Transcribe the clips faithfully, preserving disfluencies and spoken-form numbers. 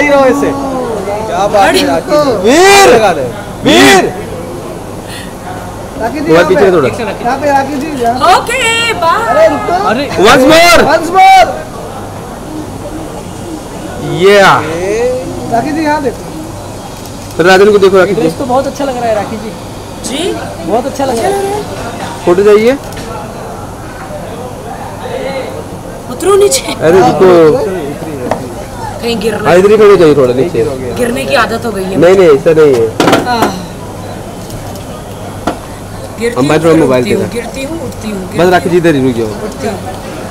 रहो इसे। क्या बात है राखी जी, वीर लगा दे वीर। राखी जी मोबाइल पीछे थोड़ा, यहाँ पे राखी जी। Okay bye. अरे रुको, अरे वंस मोर वंस मोर। ये राखी जी यहाँ देखो, राजन को देखो। राखी जी ड्रेस तो बहुत अच्छा लग रहा है राखी जी, जी बहुत अच्छा लग रहा है। फोटो चाहिए? उतरो नीचे, अरे रुको, कहीं गिरना, हाँ इधर ही खड़े चाहिए, थोड़ा नीचे। गिरने की आदत हो गई है। नहीं नहीं ऐसा नहीं है। आह। गिरती हम हूँ, बैठ रहे फिर मोबाइल उठती हूँ, पे। गिरती हूँ उठती हूँ, बस राखी जी इधर ही रुक जाओ। उठती हूँ।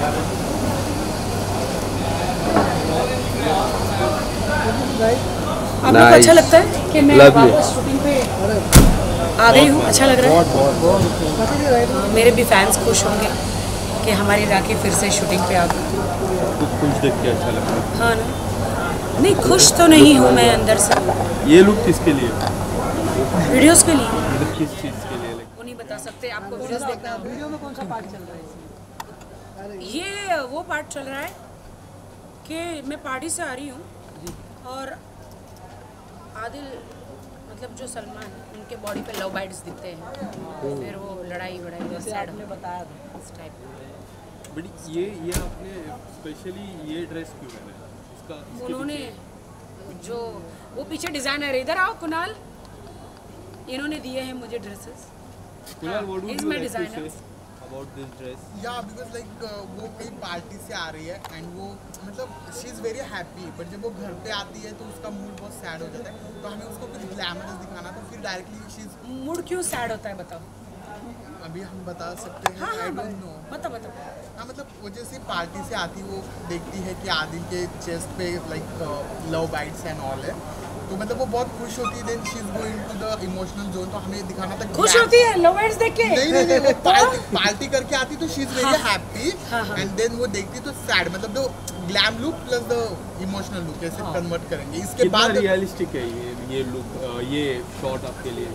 आप लोग को अच्छा लगता है कि मैं Lovely. वापस शूटिंग पे आ गई हूँ? अच्छा लग रहा है। मेरे भी फैंस खुश होंगे कि हमारी राखी फिर से शूटिंग पे आ गई। कुछ देख के अच्छा लग रहा है। हाँ ना, नहीं खुश तो नहीं हूँ मैं अंदर से। ये लुक किसके लिए? वीडियोस के लिए। मतलब किस चीज़ के लिए? वो नहीं बता सकते, आपको वीडियोस देखना होगा। वीडियो में कौन सा पार्ट चल रहा है? ये वो पार्ट चल रहा है कि मैं पार्टी से आ रही हूँ और आदिल मतलब जो सलमान उनके बॉडी पे लव बाइट्स दिखते हैं, फिर वो लड़ाई वड़ाई सैड आपने बताया था। इस टाइप का। बट ये ये आपने स्पेशली ये ड्रेस क्यों पहना है? इसका इसके उन्होंने पीछे- जो वो पीछे डिजाइनर, इधर आओ कुणाल, इन्होंने दिए हैं मुझे dresses. Kunal, what would He's you my like to designer. say about this dress? या बिकॉज लाइक वो कहीं पार्टी से आ रही है एंड वो मतलब she is very happy, but जब वो घर पे आती है तो उसका मूड बहुत सैड हो जाता है, तो हमें उसको कुछ ग्लैमरस दिखाना, तो फिर डायरेक्टली शी इज़, मूड क्यों सैड होता है बताओ? अभी हम बता सकते हैं, हाँ आई हाँ डोंट नो। बताओ बताओ। हाँ मतलब वो जैसे पार्टी से आती वो देखती है कि आदिल के चेस्ट पे like love bites and all है, तो मतलब वो बहुत खुश होती है, then she is going to the emotional zone, तो हमें दिखाना था खुश होती है लव बाइट्स देख के? नहीं नहीं नहीं, वो पार्टी पार्टी करके आती तो शी इज वेरी हैप्पी, हाँ, हाँ। एंड देन वो देखती तो सैड, मतलब the glam look plus the emotional look कैसे हाँ। कन्वर्ट करेंगे इसके कितना बाद। रियलिस्टिक है ये ये लुक, ये शॉट आपके लिए?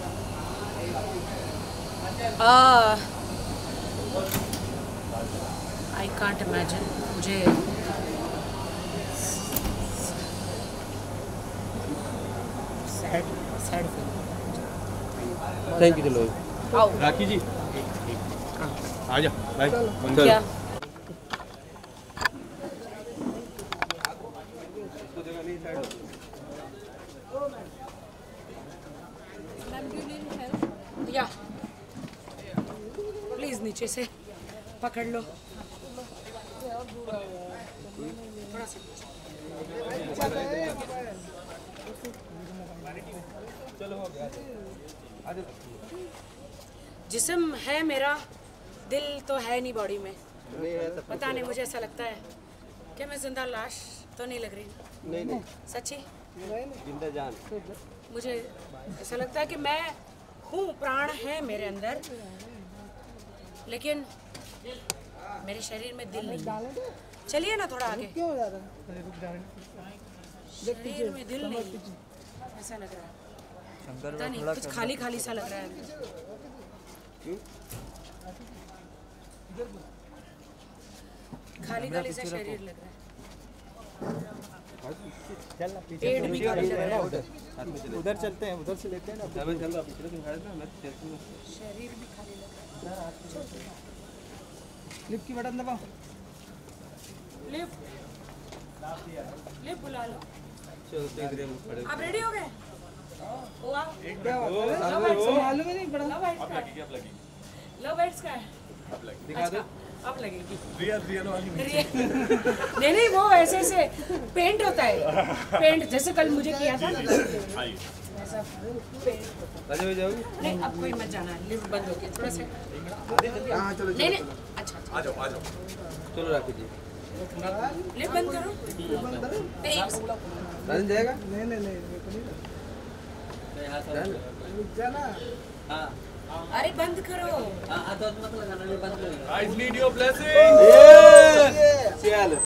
आई कांट इमेजिन, मुझे sad sad feel. Thank you. चलो आओ। राखी जी आ जा भाई, अंदर। क्या या प्लीज नीचे से पकड़ लो थोड़ा सा। जिस्म है मेरा, दिल तो है नहीं बॉडी में। पता नहीं, मुझे ऐसा लगता है कि मैं जिंदा लाश तो नहीं लग रही। नहीं नहीं सच्ची जिंदा जान। मुझे ऐसा लगता है कि मैं हूँ, प्राण है मेरे अंदर, लेकिन मेरे शरीर में दिल नहीं है। चलिए ना थोड़ा आगे। क्यों जा रहा है? शरीर में दिल नहीं है, ऐसा लग रहा है। पता नहीं, कुछ खाली खाली सा लग रहा है। खाली खाली सा शरीर लग रहा है, पेट भी खाली लग रहा है, उधर चलते हैं, उधर से लेते हैं ना। शरीर भी खाली लग रहा है। लिफ्ट की बटन दबाओ। लिफ्ट लिफ्ट बुला लो। आप रेडी हो गए? वो आओ। मालूम ही नहीं पड़ा। लव बाइट्स का है। लव बाइट्स का है। दिखा दो। अब लगेगी रियल रियल वाली नहीं नहीं, वो ऐसे ऐसे पेंट होता है, पेंट जैसे कल मुझे किया था ना ऐसा पेंट होता है। नहीं अब कोई मत जाना, लिफ्ट बंद हो गया थोड़ा सा। नहीं नहीं अच्छा आ जाओ आ जाओ। चलो राखी जी लिफ्ट बंद करो। नहीं राजन जाएगा? नहीं नहीं नहीं जाना। अरे बंद करो। I need your blessing. चल